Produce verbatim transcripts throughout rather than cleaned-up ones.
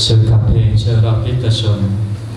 เชิญขับเพลงเชิญรับพิตชน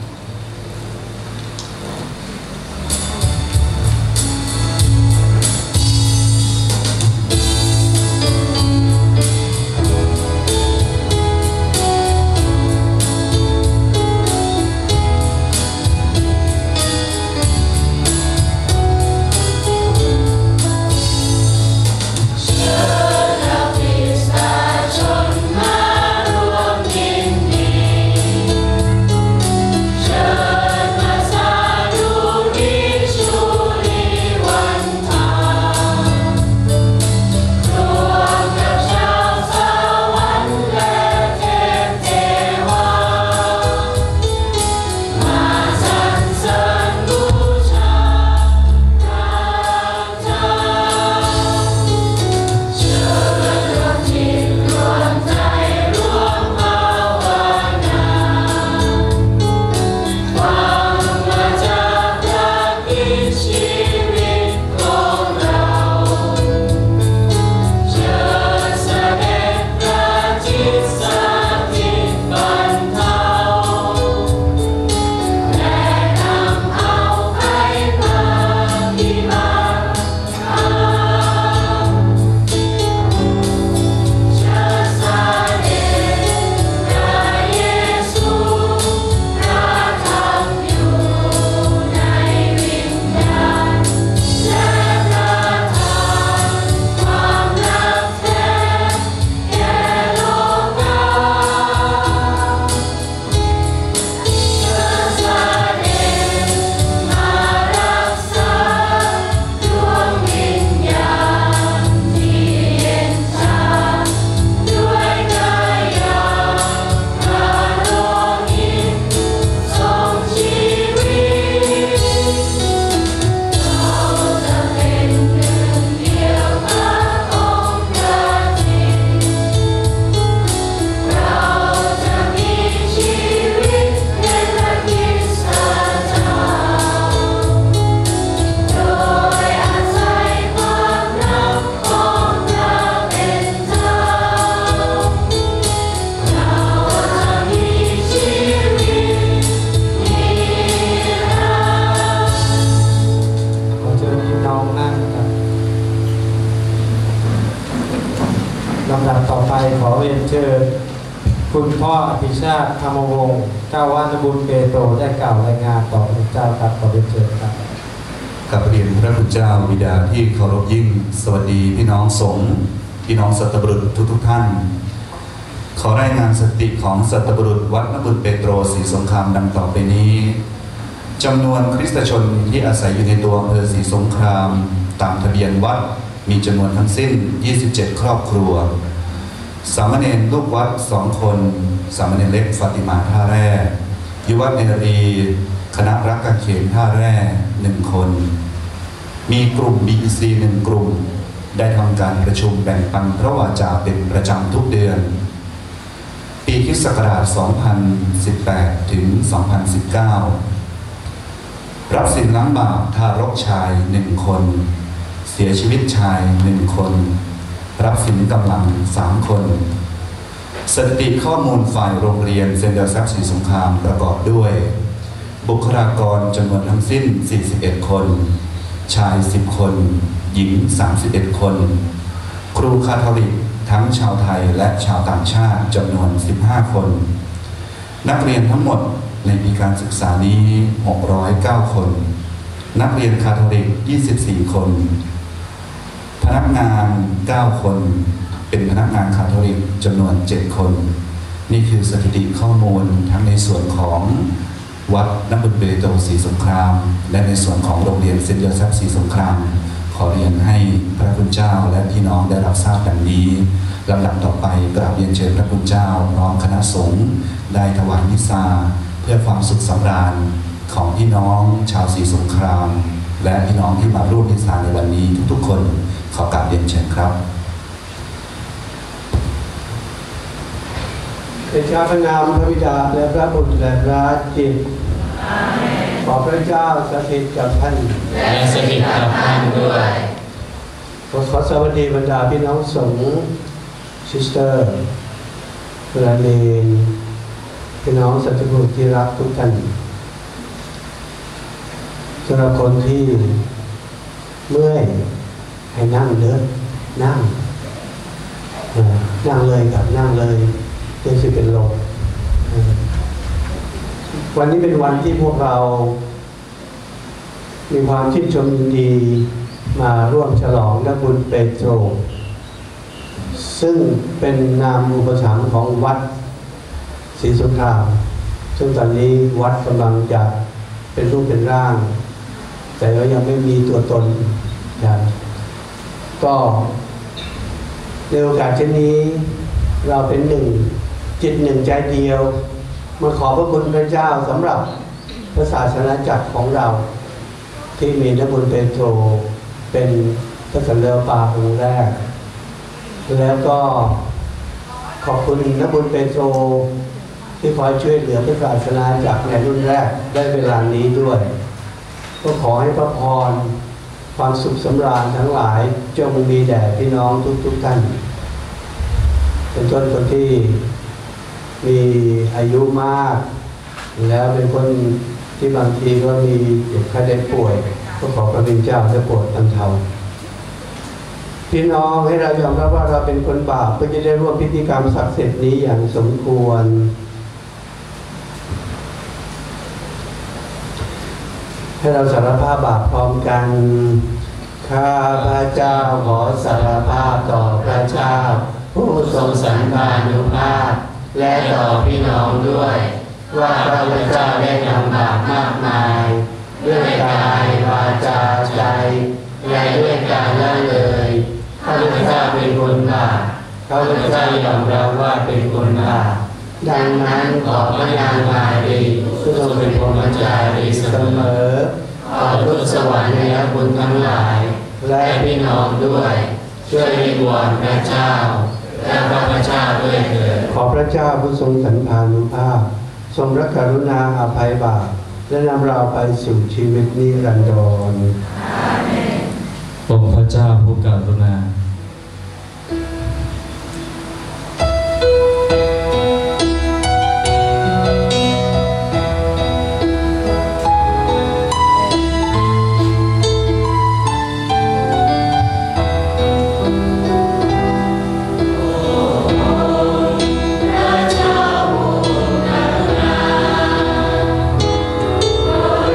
ลำดับต่อไปขอเรียนเชิญคุณพ่ออภิชาติธรรมวงศ์เจ้าวาดบุญเปโตรได้กล่าวรายงานต่อพระเจ้าครับขอเรียนเชิญครับกับเรียนพระคุณเจ้าบิดาที่เคารพยิ่งสวัสดีพี่น้องสงฆ์พี่น้องสัตบุรุษทุกทุกท่านขอรายงานสติของสัตบุรุษวัดนบุญเปโตรศรีสงครามดังต่อไปนี้จำนวนคริสตชนที่อาศัยอยู่ในตัวอำเภอศรีสงครามตามทะเบียนวัดมีจำนวนทั้งสิ้นยี่สิบเจ็ดครอบครัวสามเณรลูกวัดสองคนสามเณรเล็กฟาติมาท่าแร่ยุวเนรีคณะรักกางเขนท่าแร่หนึ่งคนมีกลุ่ม บี อี ซี หนึ่งกลุ่มได้ทำการประชุมแบ่งปันพระวาจาเป็นประจำทุกเดือนปีคริสต์ศักราชสองพันสิบแปดถึงสองพันสิบเก้ารับสินล้างบาปทารกชายหนึ่งคนเสียชีวิตชายหนึ่งคนรับสินกำลังสามคนสถิติข้อมูลฝ่ายโรงเรียนเซนต์โยเซฟศรีสงครามประกอบด้วยบุคลากรจำนวนทั้งสิ้นสี่สิบเอ็ดคนชายสิบคนหญิงสามสิบเอ็ดคนครูคาทอลิกทั้งชาวไทยและชาวต่างชาติจำนวนสิบห้าคนนักเรียนทั้งหมดในปีการศึกษานี้หกร้อยเก้าคนนักเรียนคาทอลิกยี่สิบสี่คนพนักงานเก้าคนเป็นพนักงานคาทอลิกจำนวนเจ็ดคนนี่คือสถิติข้อมูลทั้งในส่วนของวัดน้ำบุญเปโตรศรีสงครามและในส่วนของโรงเรียนเซนต์โยเซฟศรีสงครามขอเรียนให้พระคุณเจ้าและพี่น้องได้รับทราบดังนี้ลำดับต่อไปกราบเรียนเชิญพระคุณเจ้าพร้อมคณะสงฆ์ได้ถวายมิสซาเพื่อความสุขสำราญของพี่น้องชาวศรีสงครามและพี่น้องที่มาร่วมมิสซาในวันนี้ทุกๆคนขอกราบเรียนเชิญครับเดชะพระนามพระบิดาและพระบุตรและพระจิตขอพระเจ้าสถิตกับท่านและสถิตกับท่านด้วยขอสวัสดีบรรดาพี่น้องสงฆ์ซิสเตอร์พระเนรพี่น้องสัตบุรุษที่รักทุกท่านสำหรับคนที่เมื่อยให้นั่งเดินนั่งนั่งเลยครับนั่งเลยเพื่อจะเป็นลมวันนี้เป็นวันที่พวกเรามีความชื่นชมยินดีมาร่วมฉลองนักบุญเปโตรซึ่งเป็นนามอุปถัมภ์ของวัดศรีสงครามซึ่งตอนนี้วัดกำลังจะเป็นรูปเป็นร่างแต่ก็ยังไม่มีตัวตนอย่างก็ในโอกาสเช่นนี้เราเป็นหนึ่งจิตหนึ่งใจเดียวมาขอพระคุณพระเจ้าสำหรับพระศาสนาจักรของเราที่มีนักบุญเปโตรเป็นพระสันเลวปาองค์แรกแล้วก็ขอบคุณนักบุญเปโตรที่คอยช่วยเหลือพระศาสนาจักรในรุ่นแรกได้เวลานี้ด้วยก็ขอให้พระพรความสุขสำราญทั้งหลายจงมีแด่พี่น้องทุกๆท่านเป็นต้นคนที่มีอายุมากแล้วเป็นคนที่บางทีก็มีเจ็บไข้ได้ป่วยก็ขอพระบิดาเจ้าได้โปรดบรรเทาพี่น้องให้เรายอมรับว่าเราเป็นคนบาปเพื่อจะได้ร่วมพิธีกรรมศักดิ์สิทธิ์นี้อย่างสมควรให้เราสารภาพบาปพร้อมกันข้าพระเจ้าขอสารภาพต่อพระเจ้าผู้ทรงสันติานุภาพและต่อพี่น้องด้วยว่าข้าพเจ้าได้ทำบาปมากมายด้วยกายวาจาใจและด้วยการละเลยข้าพเจ้าเป็นคนบาปข้าพเจ้ายอมรับว่าเป็นคนบาปดังนั้นขอพระนางมารีผู้ทรงเป็นพรหมจารีเสมอขอทูตสวรรค์ในบุญทั้งหลายและพี่น้องด้วยช่วยวิงวอนพระเจ้าและข้าพเจ้าด้วยเถิดขอพระเจ้าผู้ทรงสันติานุภาพทรงพระกรุณาอภัยบาปและนำเราไปสู่ชีวิตนิรันดรอาเมนองค์พระเจ้าผู้กรุณา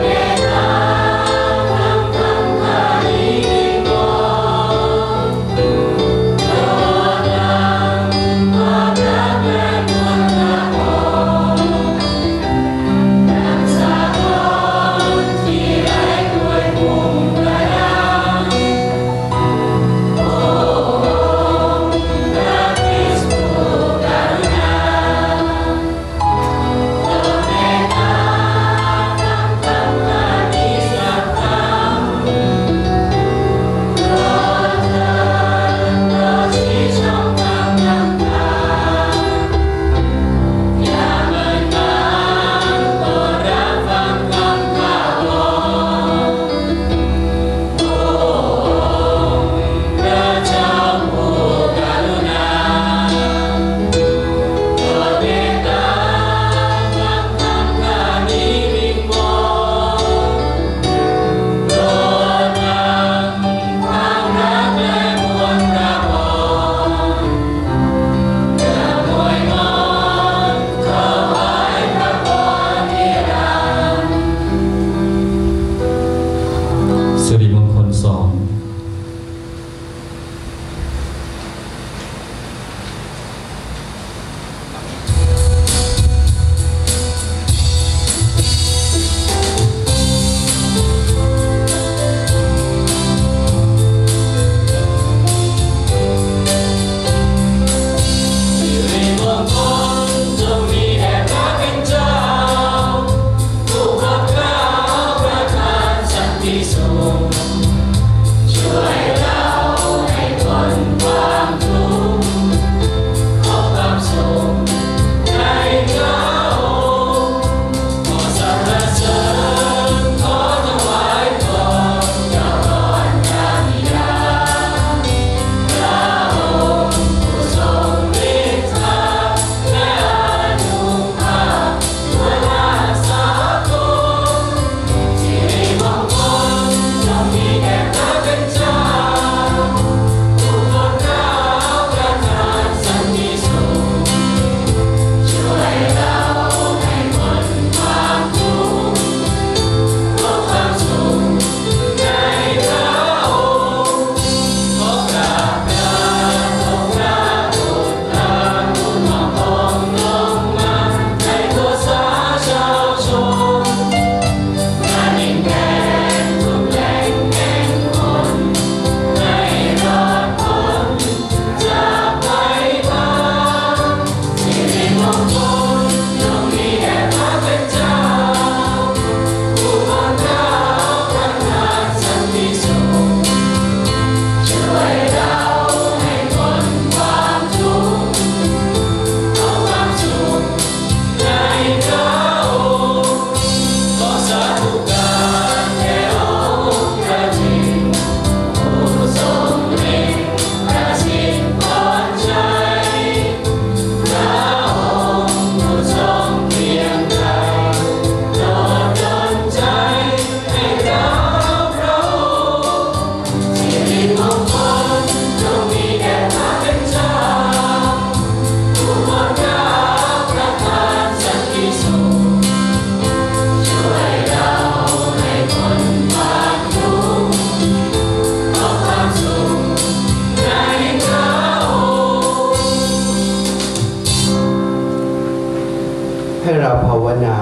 Amen. ให้เราภาวนา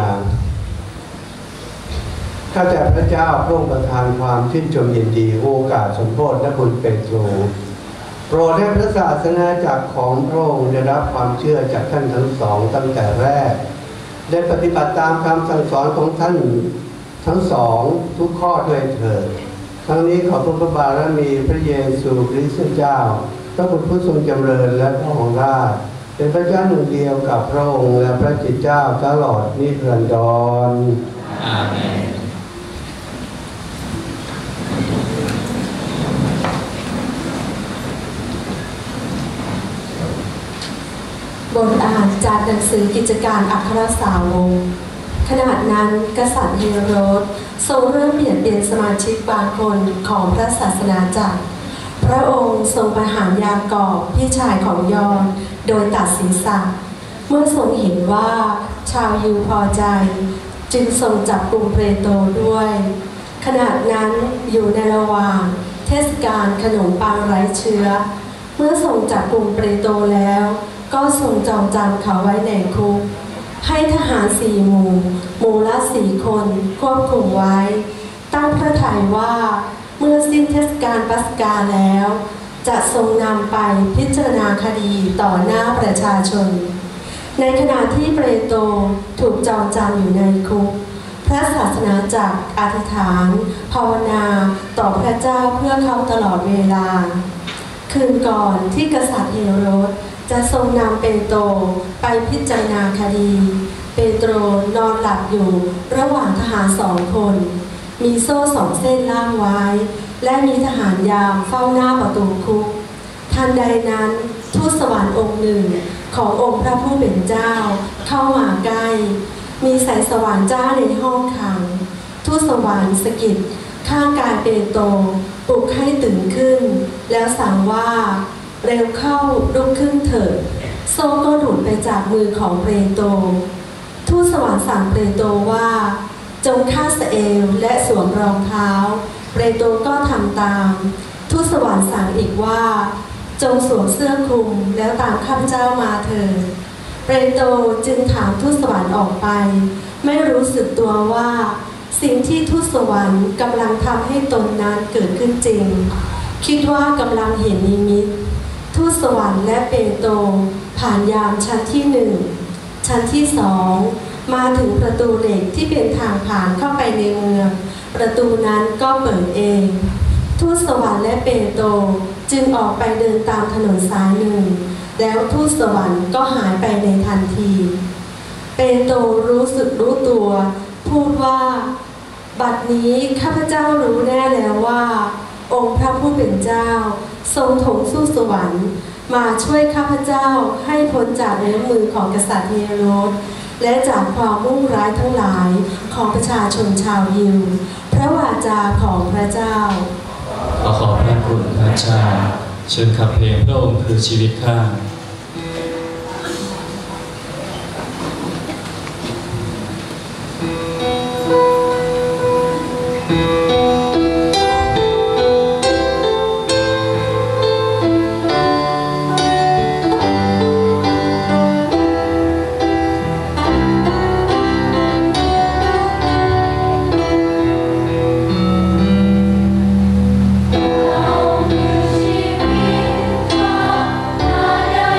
ข้าแต่พระเจ้าพระองค์ประทานความชื่นชมยินดีโอกาสสมโภชและบุญเปโตรโปรดให้พระศาสนาจักรของพระองค์ได้รับความเชื่อจากท่านทั้งสองตั้งแต่แรกได้ปฏิบัติตามคำสั่งสอนของท่านทั้งสองทุกข้อด้วยเถิดทั้งนี้ขอพระพระบารมีพระเยซูคริสต์เจ้าพระบุตรผู้ทรงจำเริญและพระองค์ราชเป็นพระเจ้าหนึ่งเดียวกับพระองค์และพระจิตเจ้าตลอดนิรันดรอาเมนบทอ่านจากหนังสือกิจการอัครสาวกขณะนั้นกษัตริย์เฮโรดทรงเริ่มเปลี่ยนเปลี่ยนสมาชิกบางคนของพระศาสนาจักรพระองค์ทรงประหารยากอบพี่ชายของยอนโดยตัดศีรษะเมื่อทรงเห็นว่าชาวยิวพอใจจึงทรงจับกลุ่มเปโตรด้วยขณะนั้นอยู่ในระหว่างเทศกาลขนมปังไร้เชื้อเมื่อทรงจับกลุ่มเปโตรแล้วก็ทรงจองจำเขาไว้ในคุกให้ทหารสี่หมู่หมู่ละสี่คนควบคุมไว้ตั้งพระทัยว่าเมื่อสิ้นเทศกาลปัสกาแล้วจะทรงนำไปพิจารณาคดีต่อหน้าประชาชนในขณะที่เปโตรถูกจองจำอยู่ในคุกพระศาสนาจักรอธิษฐานภาวนาต่อพระเจ้าเพื่อเขาตลอดเวลาคืนก่อนที่กษัตริย์เฮโรดจะทรงนำเปโตรไปพิจารณาคดีเปโตรนอนหลับอยู่ระหว่างทหารสองคนมีโซ่สองเส้นล่ามไว้และมีทหารยามเฝ้าหน้าประตูคุกทันใดนั้นทูตสวรรค์องค์หนึ่งขององค์พระผู้เป็นเจ้าเข้ามาใกล้มีแสงสว่างจ้าในห้องขังทูตสวรรค์สะกิดข้างกายเปโตรปลุกให้ตื่นขึ้นแล้วสั่งว่าเร็วเข้าลุกขึ้นเถิดโซ่ก็หลุดไปจากมือของเปโตรทูตสวรรค์สั่งเปโตรว่าจงคาดสะเอวและสวมรองเท้าเปโตรก็ทำตามทูตสวรรค์สั่งอีกว่าจงสวมเสื้อคลุมแล้วตามข้าพเจ้ามาเถิดเปโตรจึงถามทูตสวรรค์ออกไปไม่รู้สึกตัวว่าสิ่งที่ทูตสวรรค์กำลังทำให้ตนนั้นเกิดขึ้นจริงคิดว่ากำลังเห็นนิมิตทูตสวรรค์และเปโตรผ่านยามชั้นที่หนึ่งชั้นที่สองมาถึงประตูเหล็กที่เป็นทางผ่านเข้าไปในเมืองประตูนั้นก็เปิดเองทูตสวรรค์และเปโตรจึงออกไปเดินตามถนนสายหนึ่งแล้วทูตสวรรค์ก็หายไปในทันทีเปโตรรู้สึกรู้ตัวพูดว่าบัดนี้ข้าพเจ้ารู้แน่แล้วว่าองค์พระผู้เป็นเจ้าทรงถงสู้สวรรค์มาช่วยข้าพเจ้าให้พ้นจากเงื้อมือของกษัตริย์เฮโรดและจากความมุ่งร้ายทั้งหลายของประชาชนชาวยิวพระวาจาของพระเจ้าขอขอบพระคุณพระเจ้าเชิญขับเพลงพระองค์คือชีวิตข้าชีวิตข้า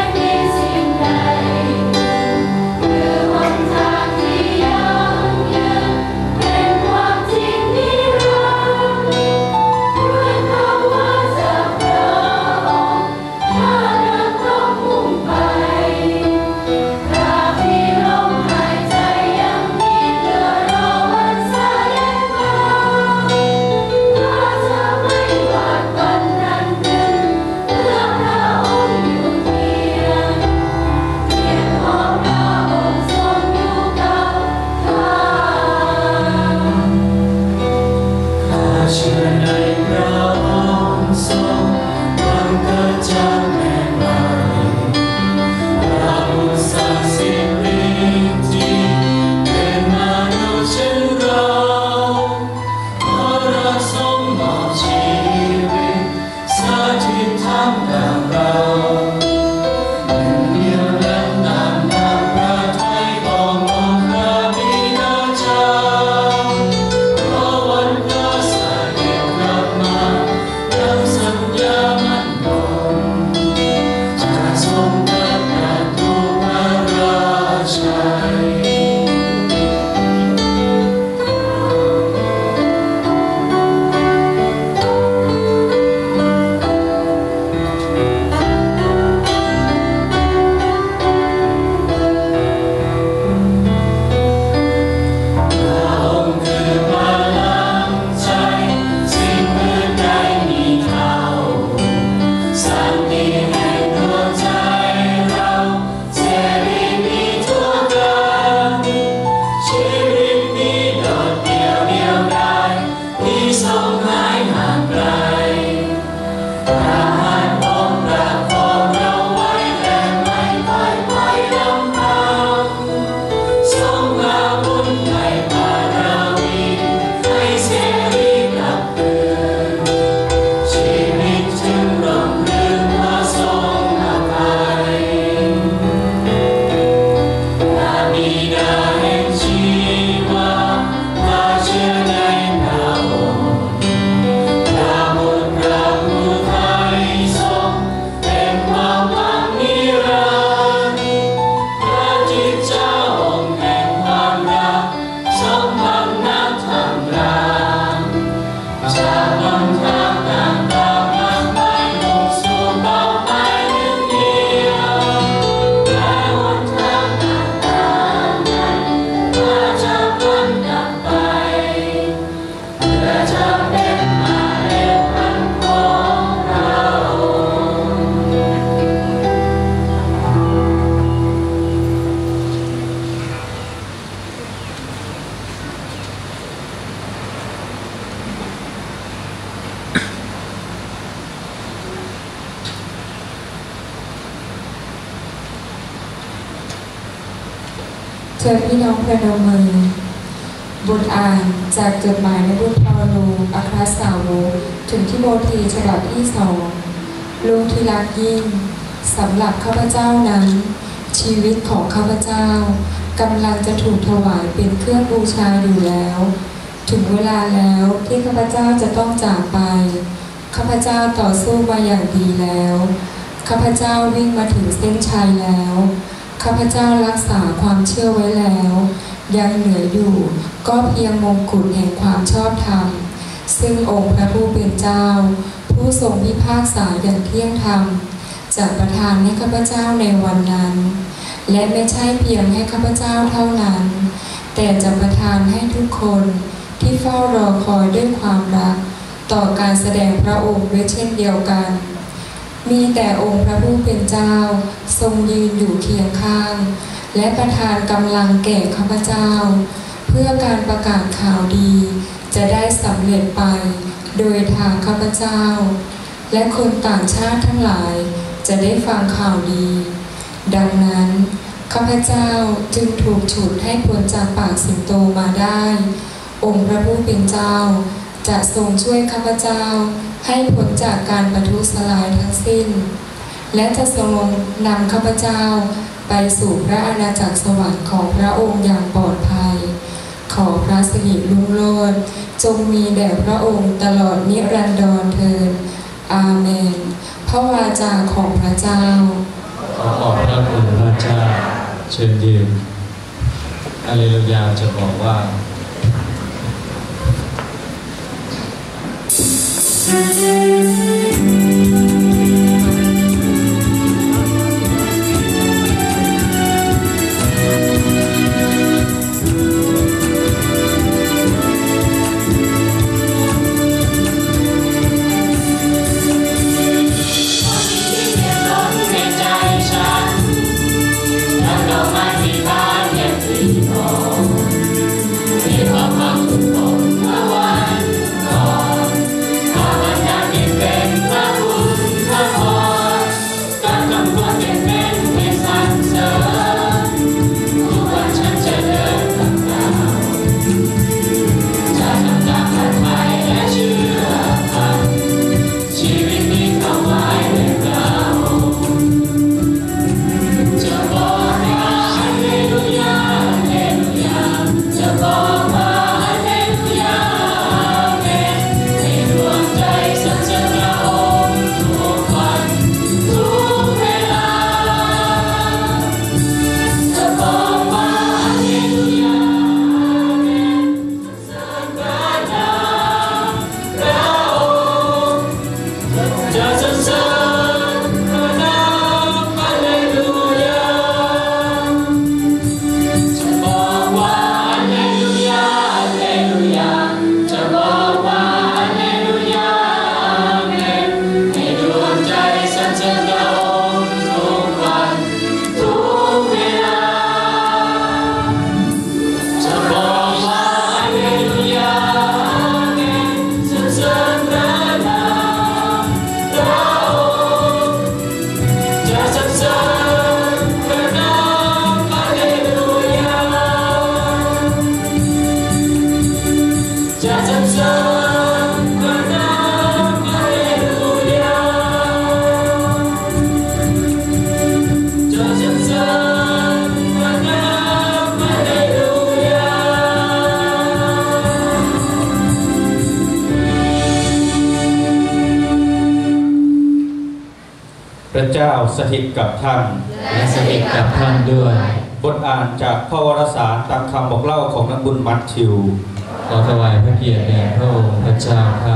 เชิญพี่น้องประนมมือบทอ่านจากจดหมายในบุตรเปาโลอัครสาวกถึงทิโมธีฉบับที่สองลูกที่รักยิ่งสำหรับข้าพเจ้านั้นชีวิตของข้าพเจ้ากำลังจะถูกถวายเป็นเครื่องบูชาอยู่แล้วถึงเวลาแล้วที่ข้าพเจ้าจะต้องจากไปข้าพเจ้าต่อสู้มาอย่างดีแล้วข้าพเจ้าวิ่งมาถึงเส้นชัยแล้วข้าพเจ้ารักษาความเชื่อไว้แล้วยังเหลืออยู่ก็เพียงมงกุฎแห่งความชอบธรรมซึ่งองค์พระผู้เป็นเจ้าผู้ทรงพิพากษาอย่างเที่ยงธรรมจะประทานให้ข้าพเจ้าในวันนั้นและไม่ใช่เพียงให้ข้าพเจ้าเท่านั้นแต่จะประทานให้ทุกคนที่เฝ้ารอคอยด้วยความรักต่อการแสดงพระองค์ด้วยเช่นเดียวกันมีแต่องค์พระผู้เป็นเจ้าทรงยืนอยู่เคียงข้างและประทานกำลังแก่ข้าพเจ้าเพื่อการประกาศข่าวดีจะได้สำเร็จไปโดยทางข้าพเจ้าและคนต่างชาติทั้งหลายจะได้ฟังข่าวดีดังนั้นข้าพเจ้าจึงถูกฉุดให้พ้นจากปากสิงโตมาได้องค์พระผู้เป็นเจ้าจะทรงช่วยข้าพเจ้าให้พ้นจากการประทุษร้ายทั้งสิ้นและจะทรงนำข้าพเจ้าไปสู่พระอาณาจักรสวรรค์ของพระองค์อย่างปลอดภัยขอพระสิริรุ่งโรจน์จงมีแด่พระองค์ตลอดนิรันดรเทินอาเมนพระวาจาของพระเจ้าขอขอบพระคุณพระเจ้าเชิญยืนอาเลลูยาจะบอกว่า Thank you. พระเจ้าสถิตกับท่านและสถิตกับท่านด้วยบทอ่านจากพระวรสารตามคำบอกเล่าของนักบุญมัทธิวขอถวายพระเกียรติแด่พระองค์พระเจ้าข้า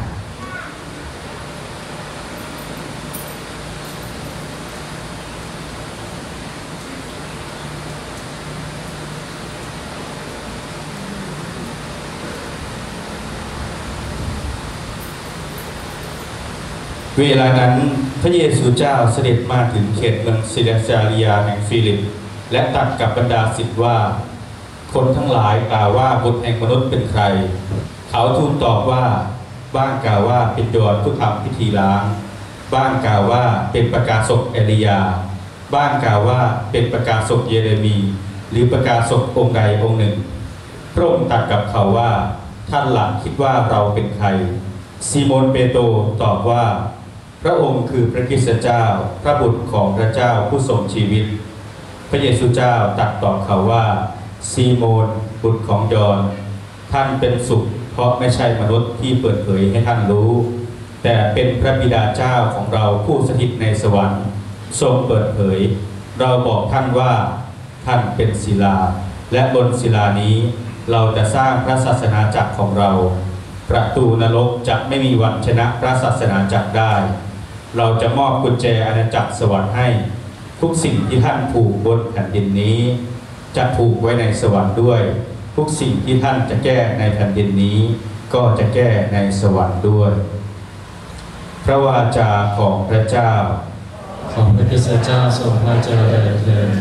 เวลานั้นพระเยซูเจ้าเสด็จมาถึงเขตเมืองซิเดซาริยาแห่งฟิลิปและตรัสกับบรรดาศิษย์ว่าคนทั้งหลายกล่าวว่าบุตรแห่งมนุษย์เป็นใครเขาทูลตอบว่าบ้างกล่าวว่าเป็นโยนผู้ทำพิธีล้างบ้างกล่าวว่าเป็นประกาศกเอลียาบ้างกล่าวว่าเป็นประกาศกเยเรมีหรือประกาศกองค์ใดองค์หนึ่งพระองค์ตรัสกับเขาว่าท่านหลักคิดว่าเราเป็นใครซีโมนเปโตรตอบว่าพระองค์คือพระคริสต์เจ้าพระบุตรของพระเจ้าผู้ทรงชีวิตพระเยซูเจ้าตรัสตอบเขาว่าซีโมนบุตรของยอนท่านเป็นสุขเพราะไม่ใช่มนุษย์ที่เปิดเผยให้ท่านรู้แต่เป็นพระบิดาเจ้าของเราผู้สถิตในสวรรค์ทรงเปิดเผยเราบอกท่านว่าท่านเป็นศิลาและบนศิลานี้เราจะสร้างพระศาสนาจักรของเราประตูนรกจะไม่มีวันชนะพระศาสนาจักรได้เราจะมอบกุญแจอาณาจักรสวรรค์ให้ทุกสิ่งที่ท่านผูกบนแผ่นดินนี้จะผูกไว้ในสวรรค์ด้วยทุกสิ่งที่ท่านจะแก้ในแผ่นดินนี้ก็จะแก้ในสวรรค์ด้วยพระวาจาของพระเจ้าของพระคริสต์เจ้าทรงพระเจริญเถิด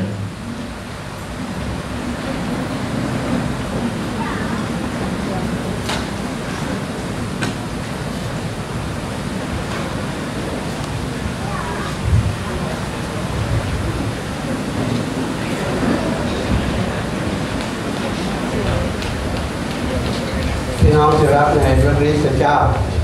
พี่น้องที่รักในพระคริสต์เจ้า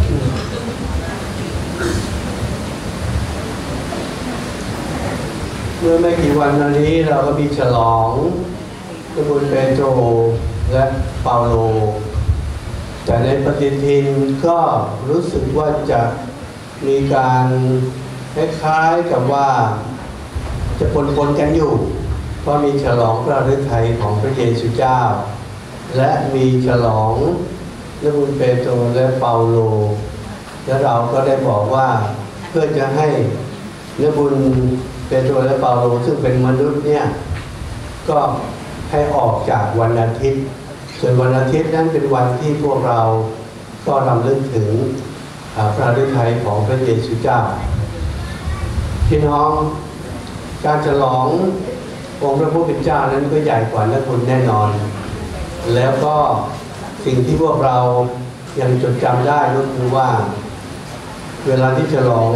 เมื่อไม่กี่วันมานี้เราก็มีฉลองพระบุญเปโตรและเปาโลแต่ในปฏิทินก็รู้สึกว่าจะมีการคล้ายๆกับว่าจะปนๆกันอยู่เพราะมีฉลองพระฤทัยของพระเยซูเจ้าและมีฉลองพระบุญเปโตรและเปาโลและเราก็ได้บอกว่าเพื่อจะให้พระบุญเปโตรและเปาโลซึ่งเป็นมนุษย์เนี่ยก็ให้ออกจากวันอาทิตย์ส่วนวันอาทิตย์นั้นเป็นวันที่พวกเราก็รำลึกถึงพระฤทัยของพระเยซูเจ้าพี่น้องการฉลององค์พระผู้เป็นเจ้านั้นก็ใหญ่กว่านักบุญแน่นอนแล้วก็สิ่งที่พวกเรายังจดจำได้ก็คือว่าเวลาที่ฉลอง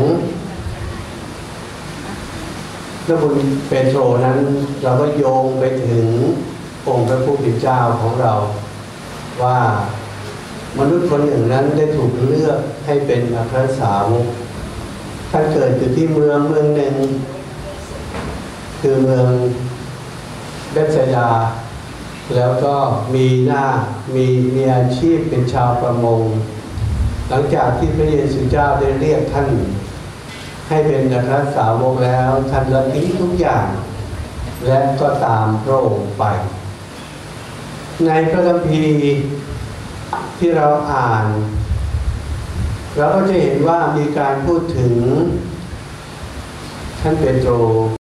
พระบุญเปโตรนั้นเราก็โยงไปถึงองค์พระผู้เป็นเจ้าของเราว่ามนุษย์คนหนึ่งนั้นได้ถูกเลือกให้เป็นอัครสาวกท่านเกิดอยู่ที่เมืองเมืองหนึ่งคือเมืองเบธสัยดาแล้วก็มีหน้ามีมีอาชีพเป็นชาวประมงหลังจากที่พระเยซูเจ้าได้เรียกท่านให้เป็นอัครสาวกแล้วท่านละทิ้งทุกอย่างและก็ตามพระองค์ไปในพระคัมภีร์ที่เราอ่านเราก็จะเห็นว่ามีการพูดถึงท่านเปโตร